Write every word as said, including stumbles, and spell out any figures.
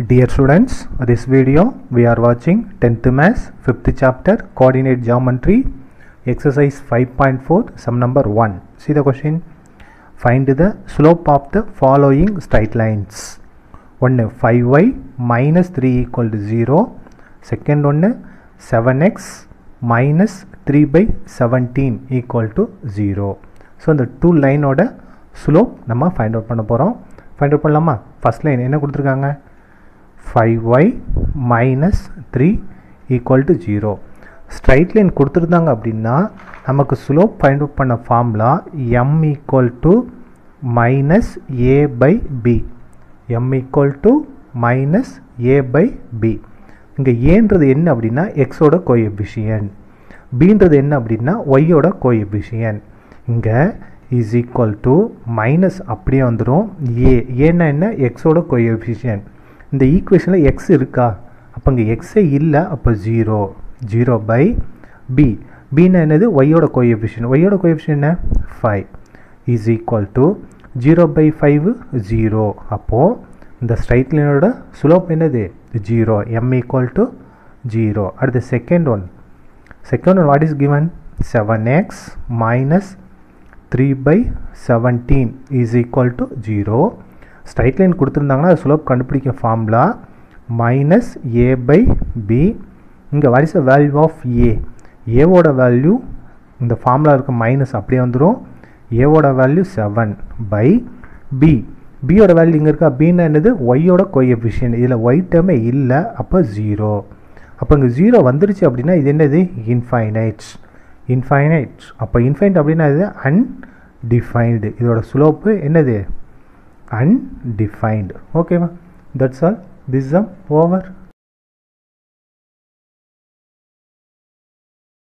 Dear students, this video we are watching tenth Maths fifth chapter Coordinate Geometry exercise five point four sum number one. See the question. Find the slope of the following straight lines. One five y minus three equal to zero. Second one seven x minus three by seventeen equal to zero. So the two line oda slope நம்ம find out பண்ண போறோம். Find out பண்ணலாமா? First line என்ன கொடுத்திருக்காங்க? five y minus three equal to zero. Straight line கொடுத்திருந்தாங்க அப்படின்னா நமக்கு slope find out பண்ண formula m equal to minus a by b. m equal to minus a by b. இங்க ஏன்றது என்ன அப்படின்னா x ஓட coefficient. b ன்றது என்ன அப்படின்னா y ஓட coefficient. இங்க is equal to minus அப்படியே வந்துரும் a. ஏன்னா என்ன x ஓட coefficient. இந்த ஈக்குவேஷனில் x இருக்கா, அப்போ இங்கே எக்ஸே இல்லை, அப்போ ஜீரோ. Zero by B. பின்னா என்னது? ஒய்யோட கோஎஃபிஷியன்ட். ஒய்யோட கோஎஃபிஷியன்ட் என்ன? Five is equal to zero by five zero. அப்போது இந்த ஸ்ட்ரைட் லைனோட ஸ்லோப் என்னது? Zero. M equal to zero. அடுத்த second one. Second one what is given? Seven X minus three by seventeen is equal to zero. Straight line கொடுத்துருந்தாங்கன்னா அது slope கண்டுபிடிக்க formula minus A by B. இங்கே what is the value of A? ஏவோட value இந்த formula இருக்க minus அப்படியே வந்துடும். ஏவோட வேல்யூ செவன் பை பி. பியோட வேல்யூ இங்கே இருக்கா? பின்னா என்னது? ஒய்யோட கோஎஃபிஷியன்ட். இதில் ஒய் டேர்மே இல்லை, அப்போ ஜீரோ. அப்போ இங்கே ஜீரோ வந்துருச்சு அப்படின்னா இது என்னது? இன்ஃபைனைட். இன்ஃபைனைட். அப்போ இன்ஃபைனைட் அப்படின்னா இது அன்டிஃபைன்டு. இதோட ஸ்லோப்பு என்னது? Undefined. Okay, that's all. This is over.